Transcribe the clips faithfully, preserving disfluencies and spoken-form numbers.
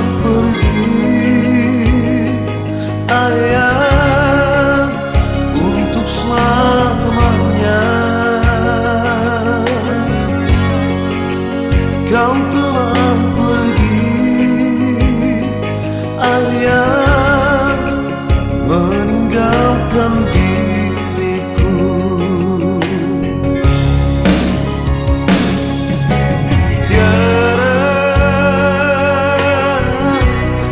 pergi, ayah, untuk selamanya. Kau telah pergi, ayah, meninggalkan diriku. Tiada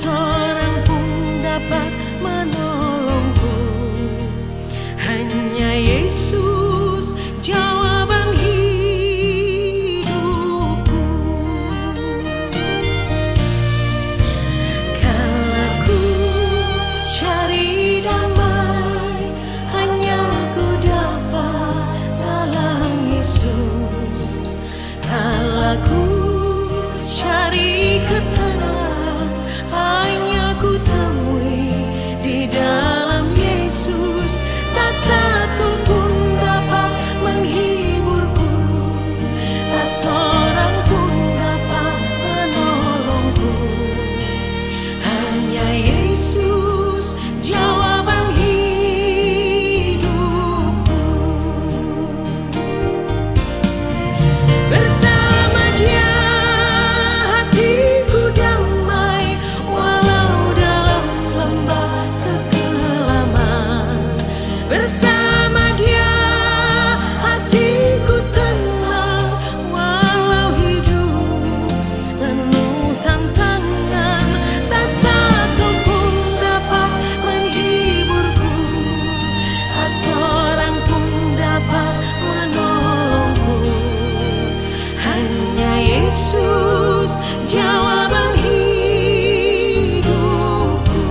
seorang pun dapat menolongku. Hanya Yesus jawaban hidupku. Kalau ku cari damai, hanya ku dapat dalam Yesus. Kalau ku cari ketenangan, hanya ku temui di dalam Yesus. Tak satu pun dapat menghiburku, tak seorang pun dapat menolongku. Hanya Yesus jawaban hidupku. Bersama Dia hatiku damai, walau dalam lembah kekelaman. Bersama Dia hatiku tenang, walau hidup penuh tantangan. Tak satu pun dapat menghiburku, tak seorang pun dapat menolongku. Hanya Yesus jawaban hidupku.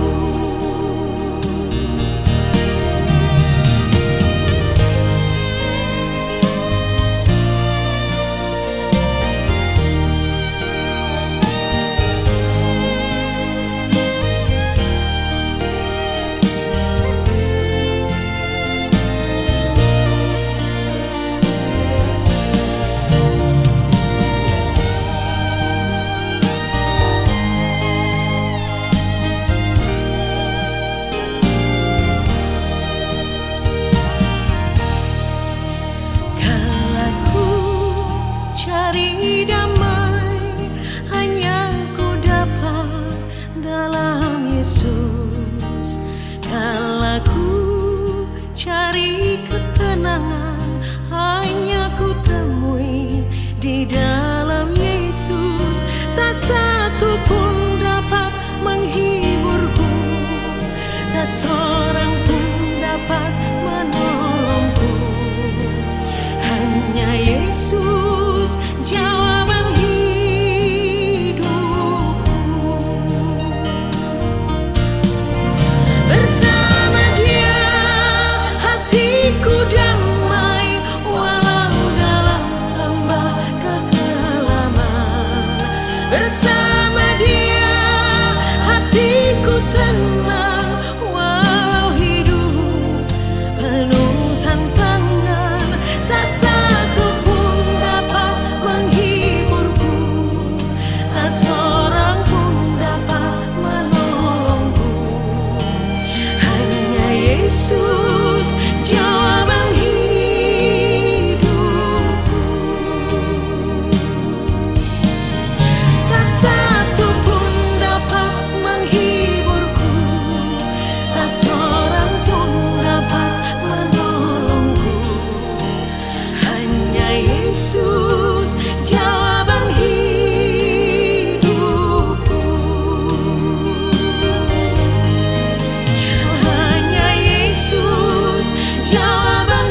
Kalau ku cari damai, hanya ku dapat dalam Yesus. Kalau ku cari ketenangan, hanya ku temui di dalam Yesus. Tak satu pun dapat menghiburku, tak seorang pun dapat menolongku. Hanya Yesus jawaban hidupku. Bersama Dia hatiku damai, walau dalam lembah kekelaman. Bersama Dia hatiku tenang, walau hidup penuh tantangan. Tak satu pun dapat menghiburku, tak seorang pun dapat menolongku. Hanya Yesus jawaban hidupku. Tak satu pun dapat menghiburku, tak seorang pun dapat menolongku. Hanya Yesus jawaban hidupku. Hanya Yesus jawaban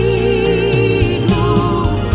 hidupku.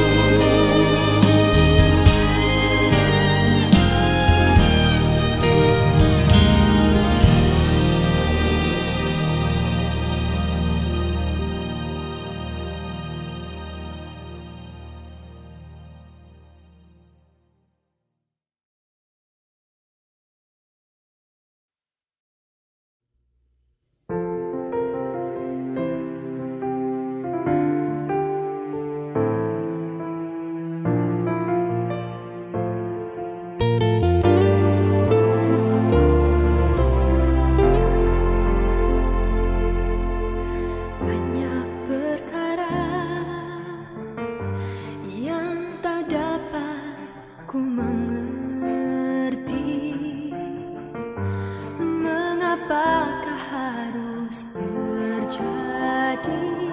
Banyak perkara yang tak dapat ku mengerti. Mengapakah harus terjadi?